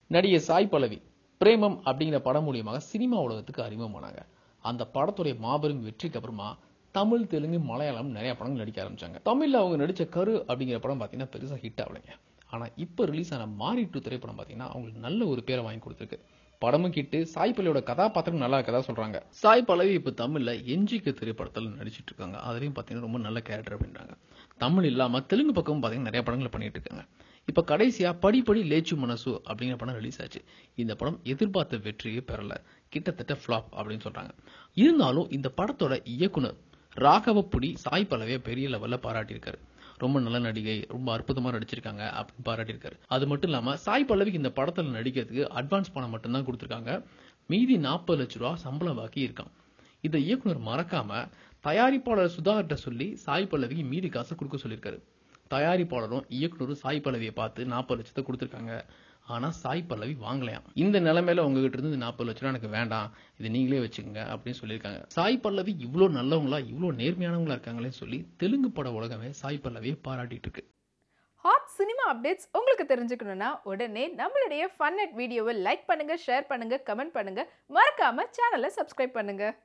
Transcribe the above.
நடிகை சாய் பல்லவி பிரேமம் அப்படிங்கிற படம் மூலியமாக சினிமா உலகத்துக்கு அறிமுகமானாங்க. அந்த படத்துடைய மாபெரும் வெற்றிக்கு அப்புறமா தமிழ், தெலுங்கு, மலையாளம் நிறைய படங்கள் நடிக்க ஆரம்பிச்சாங்க. தமிழ்ல அவங்க நடிச்ச கரு அப்படிங்கிற படம் பாத்தீங்கன்னா பெருசா ஹிட் ஆகலைங்க. ஆனா இப்ப ரிலீஸ் ஆன மாரி 2 திரைப்படம் பாத்தீங்கன்னா அவங்களுக்கு நல்ல ஒரு பேரை வாங்கி கொடுத்திருக்கு. படமும் கிட்டு சாய் பல்லவியோட கதாபாத்திரம் நல்லா இருக்கதா சொல்றாங்க. சாய் பல்லவி இப்ப தமிழ்ல என்ஜிகே திரைப்படத்தில் நடிச்சிட்டு இருக்காங்க. அதுலயும் பாத்தீங்கன்னா ரொம்ப நல்ல கேரக்டர் அப்படின்றாங்க. தமிழ் இல்லாம தெலுங்கு பக்கமும் பாத்தீங்கன்னா நிறைய படங்கள் பண்ணிட்டு இருக்காங்க. இப்ப கடைசியா படிப்படி லேச்சு மனசு அப்படிங்கிற படம் ரிலீஸ் ஆச்சு. இந்த படம் எதிர்பார்த்த வெற்றியை பெறல, கிட்டத்தட்ட ஃபிளாப் அப்படின்னு சொல்றாங்க. இருந்தாலும் இந்த படத்தோட இயக்குனர் ராகவப்புடி சாய் பல்லவியை பெரிய லெவல்ல பாராட்டியிருக்காரு. ரொம்ப நல்ல நடிகை, ரொம்ப அற்புதமா நடிச்சிருக்காங்க அப்படின்னு பாராட்டியிருக்காரு. அது மட்டும் இல்லாம சாய் பல்லவிக்கு இந்த படத்துல நடிக்கிறதுக்கு அட்வான்ஸ் பணம் மட்டும்தான் கொடுத்திருக்காங்க. மீதி 40 லட்சம் ரூபாய் சம்பளம் பாக்கி இருக்கான். இதை இயக்குனர் மறக்காம தயாரிப்பாளர் சுதாகர்ட்ட சொல்லி சாய் பல்லவிக்கு மீதி காசு கொடுக்க சொல்லியிருக்காரு. தயாரிப்பாளரும் இயக்குனரும் சாய் பல்லவியை பார்த்து 40 லட்சத்தை கொடுத்திருக்காங்க. ஆனா சாய் பல்லவி வாங்கலையாம். இந்த நிலைமையில உங்ககிட்ட இருந்து 40 லட்சம் எனக்கு வேண்டாம், இது நீங்களே வச்சுக்கோங்க அப்படின்னு சொல்லியிருக்காங்க. சாய் பல்லவி இவ்வளவு நல்லவங்களா, இவ்வளவு நேர்மையானவங்களா இருக்காங்களே சொல்லி தெலுங்கு பட உலகமே சாய் பல்லவியை பாராட்டிட்டு இருக்கு. ஹாட் சினிமா அப்டேட்ஸ் உங்களுக்கு தெரிஞ்சுக்கணும்னா உடனே நம்மளுடைய ஃபன் அட் வீடியோவை லைக் பண்ணுங்க, ஷேர் பண்ணுங்க, கமெண்ட் பண்ணுங்க, மறக்காம சேனலை சப்ஸ்கிரைப் பண்ணுங்க.